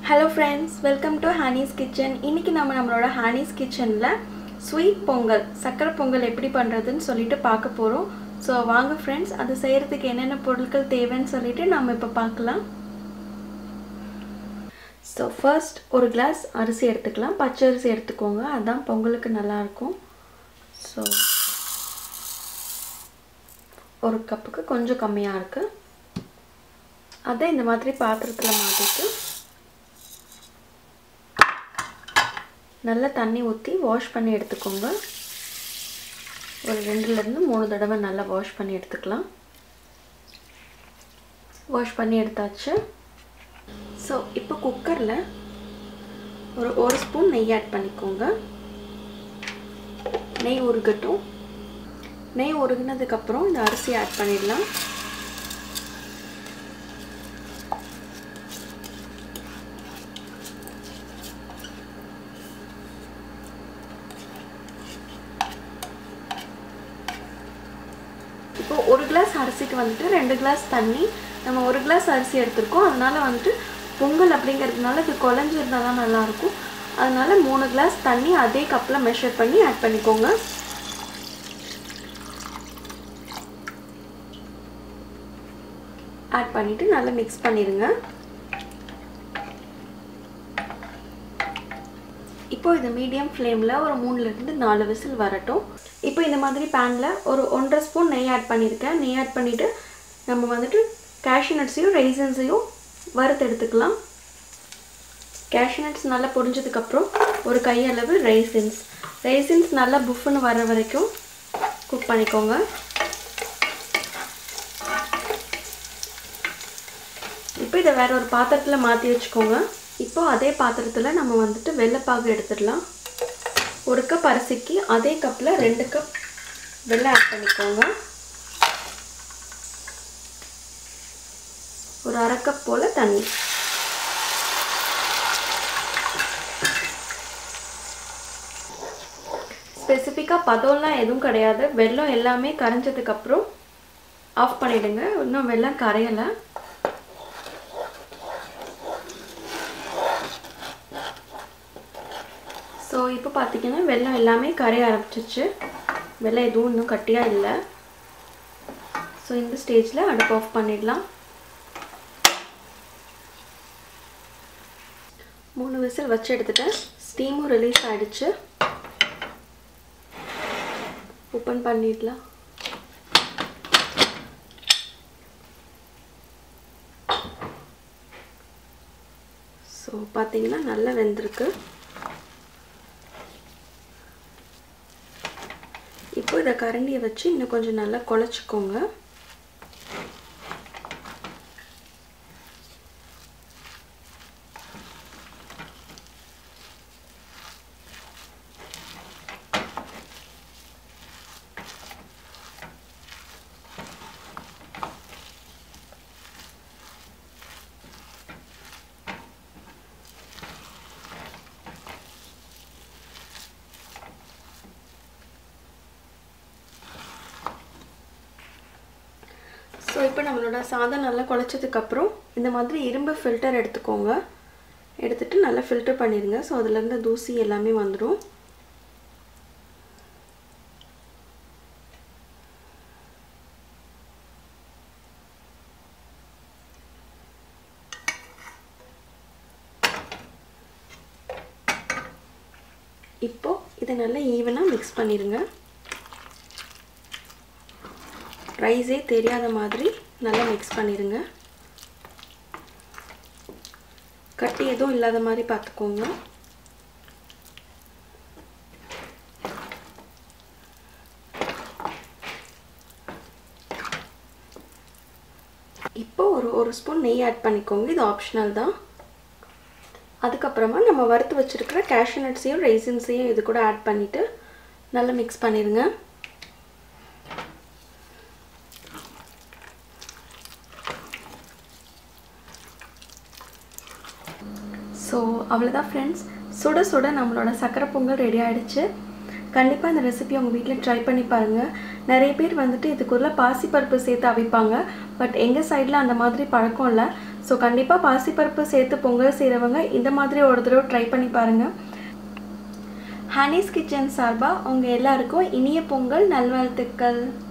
Hello friends, welcome to Hani's Kitchen. இன்னைக்கு நாம நம்மளோட Hani's Kitchenல ஸ்வீட் பொங்கல், சக்கரை பொங்கல் எப்படி பண்றதுன்னு சொல்லிட்டு பார்க்க போறோம். சோ வாங்க friends, அது செய்யிறதுக்கு என்னென்ன பொருட்கள் தேவைன்னு சொல்லிட்டு நாம இப்ப பார்க்கலாம். So first ஒரு கிளாஸ் அரிசி எடுத்துக்கலாம். பச்சை அரிசி எடுத்துக்கோங்க. அதான் பொங்கலுக்கு நல்லா இருக்கும். So ஒரு கப்புக்கு கொஞ்சம் கம்மியா இருக்கு. அதை இந்த மாதிரி பாத்திரத்துல மாத்திட்டு நல்லா தண்ணி ஊத்தி வாஷ் பண்ணி எடுத்துக்கோங்க. ஒரு 2 ல இருந்து 3 தடவை நல்லா வாஷ் பண்ணி எடுத்துக்கலாம். வாஷ் பண்ணி எடுத்தாச்சு. சோ இப்போ குக்கர்ல ஒரு 1 ஸ்பூன் நெய் ஆட் பண்ணிக்கோங்க. நெய் உருகட்டும். நெய் உருகினதுக்கு அப்புறம் இந்த அரிசி ஆட் பண்ணிடலாம். இப்போ 1 கிளாஸ் அரிசிக்கு வந்துட்டு 2 கிளாஸ் தண்ணி. நம்ம 1 கிளாஸ் அரிசி எடுத்துர்க்கோம். அதனால வந்துட்டு பொங்கல் அப்படிங்கிறதுனால இது குழஞ்சிருந்தா தான் நல்லா இருக்கும். அதனால 3 கிளாஸ் தண்ணி அதே கப்ல மெஷர் பண்ணி ஆட் பண்ணிக்கோங்க. ஆட் பண்ணிட்டு நல்லா mix பண்ணிருங்க. இப்போ இது மீடியம் ஃப்ளேம்ல ஒரு 3 ல இருந்து 4 விசில் வரட்டும். இப்போ இந்த மாதிரி panல ஒரு 1.5 ஸ்பூன் நெய் ஆட் பண்ணிருக்கேன். நெய் ஆட் பண்ணிட்டு நம்ம வந்துட்டு cashew nutsையும் raisinஸையும் வறுத்து எடுத்துக்கலாம். cashew nuts நல்லா பொரிஞ்சதுக்கு அப்புறம் ஒரு கை அளவு raisins நல்லா புஃப்னு வர வரைக்கும் குக் பண்ணிக்கோங்க. இப்போ இத வேற ஒரு பாத்திரத்துல மாத்தி வெச்சுக்கோங்க. இப்போ அதே பாத்திரத்துல நம்ம வந்துட்டு வெல்லப்பாகு எடுத்துடலாம். 1 கப் அரிசிக்கு அதே கப்ல 2 கப் வெல்லம் ஆட் பண்ணிக்கோங்க. ஒரு 1/2 கப் போல தண்ணி. ஸ்பெசிஃபிக்கா பதம்லாம் எதுவும் கிடையாது. வெல்லம் எல்லாமே கரைஞ்சதுக்கு அப்புறம் ஆஃப் பண்ணிடுங்க. இன்னும் வெல்லம் கரையல. சோ இப்போ பாத்தீங்கன்னா வெல்லம் எல்லாமே கரைய ஆரம்பிச்சிச்சு. வெல்லம் எதுவும் இன்னும் கட்டியா இல்ல. சோ இந்த ஸ்டேஜ்ல அடுப்பு ஆஃப் பண்ணிடலாம். 3 விசில் வச்சு எடுத்துட்டேன். ஸ்டீமும் ரிலீஸ் ஆயிடுச்சு. ஓபன் பண்ணிடலாம். சோ பாத்தீங்கன்னா நல்லா வெந்திருக்கு. இப்போ இத கரண்டியை வச்சு இன்னும் கொஞ்சம் நல்லா குழைச்சுக்கோங்க. சோ இப்போ நம்மளோட சாதம் நல்லா குழைச்சதுக்கு அப்புறம் இந்த மாதிரி இரும்பு ஃபில்டர் எடுத்துக்கோங்க. எடுத்துட்டு நல்லா ஃபில்டர் பண்ணிருங்க. சோ அதுல இருந்து தூசி எல்லாமே வந்துரும். இப்போ இத நல்லா ஈவனா mix பண்ணிருங்க. ரைஸே தெரியாத மாதிரி நல்லா mix பண்ணிருங்க. கட்டி எதுவும் இல்லாத மாதிரி பாத்துக்கோங்க. இப்போ ஒரு ஸ்பூன் நெய் ஆட் பண்ணிக்கோங்க. இது ஆப்ஷனல் தான். அதுக்கு அப்புறமா நம்ம வறுத்து வச்சிருக்கிற cashew nutsையும் raisinஸையும் இது கூட ஆட் பண்ணிட்டு நல்லா mix பண்ணிருங்க. சோ அவ்வளவுதான் फ्रेंड्स. சுட சுட நம்மளோட சக்கரை பொங்கல் ரெடி ஆயிடுச்சு. கண்டிப்பா இந்த ரெசிபி உங்க வீட்ல ட்ரை பண்ணி பாருங்க. நிறைய பேர் வந்துட்டு இதுக்குள்ள பாசி பருப்பு சேர்த்து அவிப்பாங்க. பட் எங்க சைடுல அந்த மாதிரி பழக்கம் இல்ல. ஸோ கண்டிப்பாக பாசிப்பருப்பு சேர்த்து பொங்கல் செய்கிறவங்க இந்த மாதிரி ஒரு தடவை ட்ரை பண்ணி பாருங்கள். ஹனீஸ் கிச்சன் சார்பாக உங்கள் எல்லாருக்கும் இனிய பொங்கல் நல்வாழ்த்துக்கள்.